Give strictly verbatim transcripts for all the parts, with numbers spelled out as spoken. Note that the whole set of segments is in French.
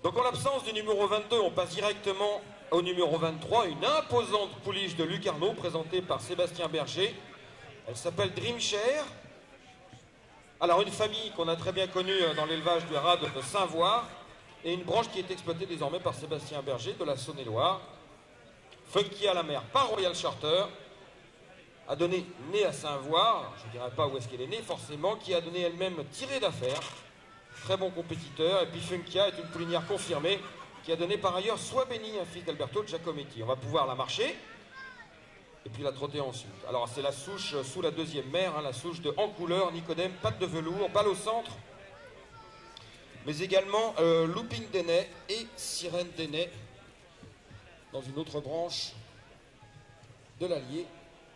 Donc en l'absence du numéro vingt-deux, on passe directement au numéro vingt-trois, une imposante pouliche de Lucarno présentée par Sébastien Berger. Elle s'appelle Dreamshare. Alors une famille qu'on a très bien connue dans l'élevage du Rad de Saint-Voir et une branche qui est exploitée désormais par Sébastien Berger de la Saône-et-Loire. Funky à la mer par Royal Charter, a donné née à Saint-Voir, je ne dirais pas où est-ce qu'elle est née forcément, qui a donné elle-même tiré d'affaires, très bon compétiteur, et puis Funkia est une poulinière confirmée, qui a donné par ailleurs Sois béni, un fils d'Alberto Giacometti. On va pouvoir la marcher, et puis la trotter ensuite. Alors c'est la souche sous la deuxième mère, hein, la souche de En Couleur, Nicodème, patte de velours, balle au centre, mais également euh, Looping Denay et Sirène Denay, dans une autre branche de l'Allier.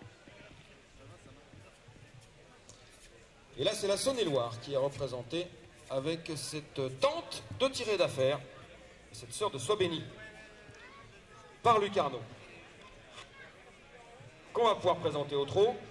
Et là, c'est la Saône-et-Loire qui est représentée avec cette tante de tirée d'affaires, cette sœur de Sois béni, par Lucarno, qu'on va pouvoir présenter au trot.